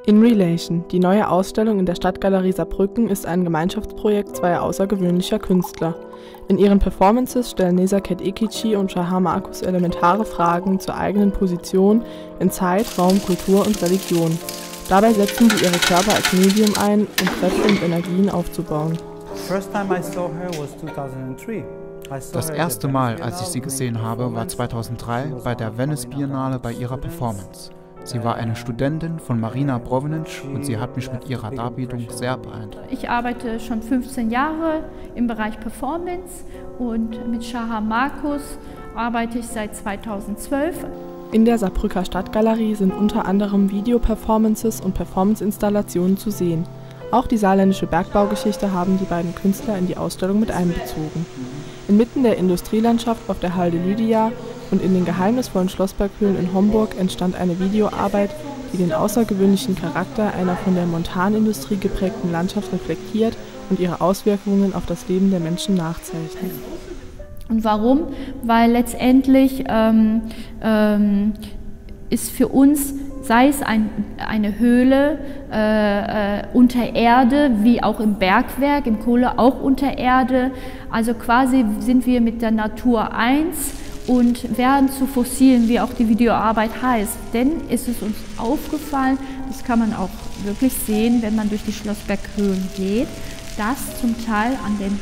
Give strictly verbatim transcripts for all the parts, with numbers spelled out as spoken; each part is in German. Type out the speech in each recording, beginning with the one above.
In Relation, die neue Ausstellung in der Stadtgalerie Saarbrücken, ist ein Gemeinschaftsprojekt zweier außergewöhnlicher Künstler. In ihren Performances stellen Nezaket Ekici und Shahar Markus elementare Fragen zur eigenen Position in Zeit, Raum, Kultur und Religion. Dabei setzen sie ihre Körper als Medium ein, um Kräfte und Energien aufzubauen. Das erste Mal, als ich sie gesehen habe, war zweitausenddrei bei der Venice Biennale bei ihrer Performance. Sie war eine Studentin von Marina Brovinic und sie hat mich mit ihrer Darbietung sehr beeindruckt. Ich arbeite schon fünfzehn Jahre im Bereich Performance und mit Shahar Markus arbeite ich seit zweitausendzwölf. In der Saarbrücker Stadtgalerie sind unter anderem Video-Performances und Performance-Installationen zu sehen. Auch die saarländische Bergbaugeschichte haben die beiden Künstler in die Ausstellung mit einbezogen. Inmitten der Industrielandschaft auf der Halde Lydia und in den geheimnisvollen Schlossberghöhlen in Homburg entstand eine Videoarbeit, die den außergewöhnlichen Charakter einer von der Montanindustrie geprägten Landschaft reflektiert und ihre Auswirkungen auf das Leben der Menschen nachzeichnet. Und warum? Weil letztendlich ähm, ähm, ist für uns, sei es ein, eine Höhle äh, äh, unter Erde, wie auch im Bergwerk, im Kohle auch unter Erde, also quasi sind wir mit der Natur eins und werden zu Fossilen, wie auch die Videoarbeit heißt. Denn ist es uns aufgefallen, das kann man auch wirklich sehen, wenn man durch die Schlossberghöhlen geht, dass zum Teil an den,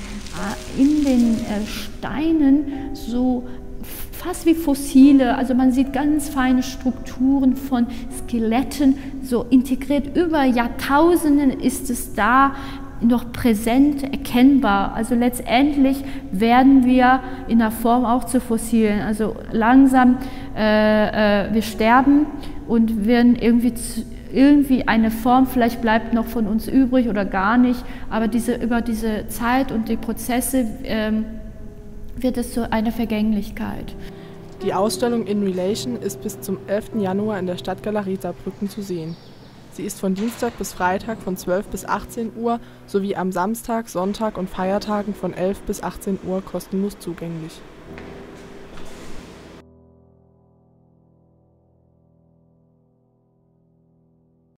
in den Steinen so fast wie Fossile, also man sieht ganz feine Strukturen von Skeletten, so integriert über Jahrtausenden ist es da noch präsent erkennbar. Also letztendlich werden wir in der Form auch zu Fossilen. Also langsam, äh, äh, wir sterben und werden irgendwie, zu, irgendwie eine Form, vielleicht bleibt noch von uns übrig oder gar nicht, aber diese, über diese Zeit und die Prozesse äh, wird es zu einer Vergänglichkeit. Die Ausstellung In Relation ist bis zum elften Januar in der Stadtgalerie Saarbrücken zu sehen. Sie ist von Dienstag bis Freitag von zwölf bis achtzehn Uhr sowie am Samstag, Sonntag und Feiertagen von elf bis achtzehn Uhr kostenlos zugänglich.